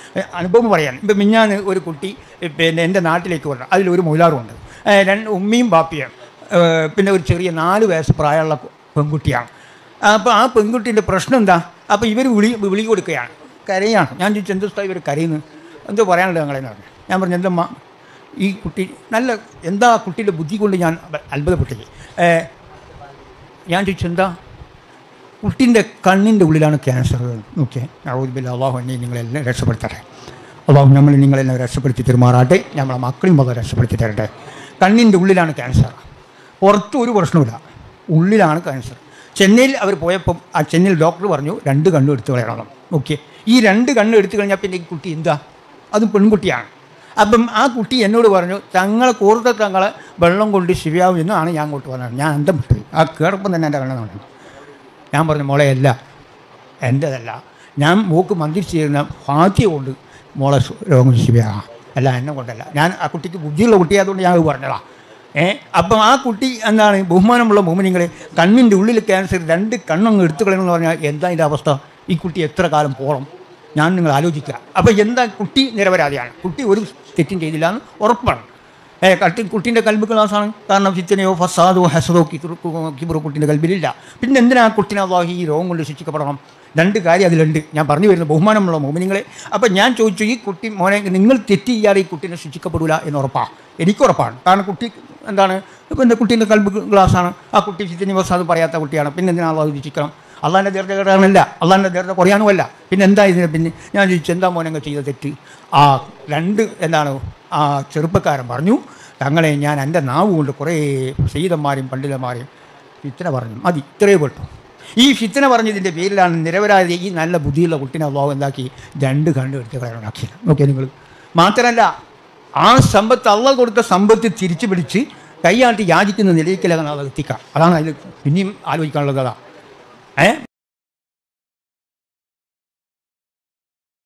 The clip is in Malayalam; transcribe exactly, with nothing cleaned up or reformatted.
അനുഭവം പറയാൻ. ഇപ്പം മിഞ്ഞാന്ന് ഒരു കുട്ടി പിന്നെ എൻ്റെ നാട്ടിലേക്ക് വരണം, അതിലൊരു മൊയിലാറുമുണ്ട്, രണ്ട് ഉമ്മയും ബാപ്പിയും, പിന്നെ ഒരു ചെറിയ നാല് വയസ്സ് പ്രായമുള്ള പെൺകുട്ടിയാണ്. അപ്പോൾ ആ പെൺകുട്ടീൻ്റെ പ്രശ്നം എന്താ? അപ്പോൾ ഇവർ വിളി വിളി കൊടുക്കുകയാണ്, കരയാണ്. ഞാൻ ചോദിച്ചു എന്താ ഇവർ കരയുന്നത്, എന്തോ പറയാനുള്ളത് ഞങ്ങളെന്ന് പറഞ്ഞു. ഞാൻ പറഞ്ഞു എന്തമ്മ ഈ കുട്ടി നല്ല എന്താ കുട്ടിയുടെ ബുദ്ധി കൊണ്ട് ഞാൻ അത്ഭുതപ്പെട്ടത്. ഞാൻ ചോദിച്ചു എന്താ? കുട്ടീൻ്റെ കണ്ണിൻ്റെ ഉള്ളിലാണ് ക്യാൻസർ. ഓക്കെ, ഔദുബില്ല, അള്ളാഹു എന്നെ നിങ്ങളെല്ലാം രക്ഷപ്പെടുത്തട്ടെ. അള്ളാഹു നമ്മൾ നിങ്ങളെല്ലാം രക്ഷപ്പെടുത്തി തരുമാറാട്ടെ, നമ്മളെ മക്കളെയും വളരെ രക്ഷപ്പെടുത്തി തരട്ടെ. കണ്ണിൻ്റെ ഉള്ളിലാണ് ക്യാൻസർ, പുറത്ത് ഒരു പ്രശ്നമില്ല, ഉള്ളിലാണ് ക്യാൻസർ. ചെന്നൈയിൽ അവർ പോയപ്പം ആ ചെന്നൈയിൽ ഡോക്ടർ പറഞ്ഞു രണ്ട് കണ്ണും എടുത്തു കളയണം. ഓക്കെ, ഈ രണ്ട് കണ്ണും എടുത്തു കഴിഞ്ഞാൽ പിന്നെ ഈ കുട്ടി എന്താ? അതും പെൺകുട്ടിയാണ്. അപ്പം ആ കുട്ടി എന്നോട് പറഞ്ഞു തങ്ങളെ കൂർത്ത തങ്ങളെ വെള്ളം കൊണ്ട് ശിവയാവും എന്നാണ് ഞാൻ അങ്ങോട്ട് പറഞ്ഞത്. ഞാൻ അന്തം വിട്ടു. ആ കേറപ്പം തന്നെ എൻ്റെ കണ്ണ് കാണുന്നു. ഞാൻ പറഞ്ഞു മോളെ അല്ല, എൻ്റെതല്ല, ഞാൻ മൂക്ക് മന്ത്രിച്ച് ചെയ്യുന്ന ഫാത്തിയ കൊണ്ട് മോളെ രോഗം ശിവയാകാം, അല്ല എന്നെ കൊണ്ടല്ല. ഞാൻ ആ കുട്ടിക്ക് ബുദ്ധിയുള്ള കുട്ടിയായതുകൊണ്ട് ഞാൻ അത് പറഞ്ഞതാ. ഏ അപ്പം ആ കുട്ടി എന്താണ് ബഹുമാനമുള്ള മോമിനിങ്ങളെ കണ്ണിൻ്റെ ഉള്ളിൽ ക്യാൻസർ, രണ്ട് കണ്ണങ്ങ് എടുത്തു കളയണമെന്ന് പറഞ്ഞാൽ എന്താ ഇതിൻ്റെ അവസ്ഥ? ഈ കുട്ടി എത്ര കാലം പോകണം? ഞാൻ നിങ്ങൾ ആലോചിക്കുക. അപ്പോൾ എന്താ കുട്ടി നിരപരാധിയാണ്, കുട്ടി ഒരു തെറ്റും ചെയ്തില്ല എന്ന് ഉറപ്പാണ്. ഏ കട്ടി കുട്ടീൻ്റെ കൽബ് ക്ലാസ്സാണ്. കാരണം ഫിത്തനയോ ഫസാദോ ഹസദോ കിബറോ കുട്ടീൻ്റെ കൽബിലില്ല. പിന്നെ എന്തിനാ കുട്ടീനെ അല്ലാഹു ഈ രോഗം കൊണ്ട് ശിക്ഷിക്കപ്പെടണം? രണ്ട് കാര്യം അതിലുണ്ട്. ഞാൻ പറഞ്ഞു വരുന്നത് ബഹുമാനമുള്ള മോമിനിങ്ങളെ. അപ്പം ഞാൻ ചോദിച്ചു ഈ കുട്ടി മോനെ നിങ്ങൾ തെറ്റ് ചെയ്യാതെ ഈ കുട്ടീനെ ശിക്ഷിക്കപ്പെടില്ല എന്ന് ഉറപ്പാണ്? എനിക്കുറപ്പാണ്. കാരണം കുട്ടി എന്താണ് പിന്നെ കുട്ടീൻ്റെ കൽബ് ഗ്ലാസ്സാണ്. ആ കുട്ടി ഫിത്തനി ഫസാദ് പറയാത്ത കുട്ടിയാണ്. പിന്നെ എന്തിനാ അല്ലാഹു ശിക്ഷിക്കണം? അള്ളാൻ്റെ ദീർഘ കേടാനല്ല, അള്ളാൻ്റെ ദീർഘ കുറയാനുമല്ല. പിന്നെ എന്താ ഇതിനെ? പിന്നെ ഞാൻ ചോദിച്ചു എന്താ മോനങ്ങ് ചെയ്ത തെറ്റ്? ആ രണ്ട് എന്താണ് ആ ചെറുപ്പക്കാരൻ പറഞ്ഞു തങ്ങളെ ഞാൻ എൻ്റെ നാവ് കൊണ്ട് കുറേ സയ്യിദന്മാരെയും പണ്ഡിതന്മാരെയും ഫിത്തന പറഞ്ഞു, മതി ഇത്രയേ പെട്ടു. ഈ ഫിത്തന പറഞ്ഞതിൻ്റെ പേരിലാണ് നിരപരാധി ഈ നല്ല ബുദ്ധിയുള്ള കുട്ടീനെ അള്ളാഹു എന്താക്കി രണ്ട് കണ്ട് എടുത്ത് കളയാനാക്കിയത്. ഓക്കെ, നിങ്ങൾ മാത്രമല്ല ആ സമ്പത്ത് അള്ളാഹ് കൊടുത്ത സമ്പത്ത് തിരിച്ചു പിടിച്ച് കൈയാട്ടി യാചിക്കുന്ന നിലയ്ക്കലാണ് അത് എത്തിക്കാം. അതാണ് അതിൽ പിന്നെയും ആലോചിക്കാനുള്ളത്. അതാ ഏ